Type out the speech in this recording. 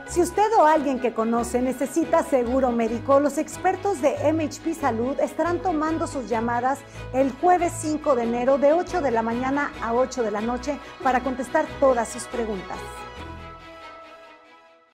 Si usted o alguien que conoce necesita seguro médico, los expertos de MHP Salud estarán tomando sus llamadas el jueves 5 de enero de 8 de la mañana a 8 de la noche para contestar todas sus preguntas.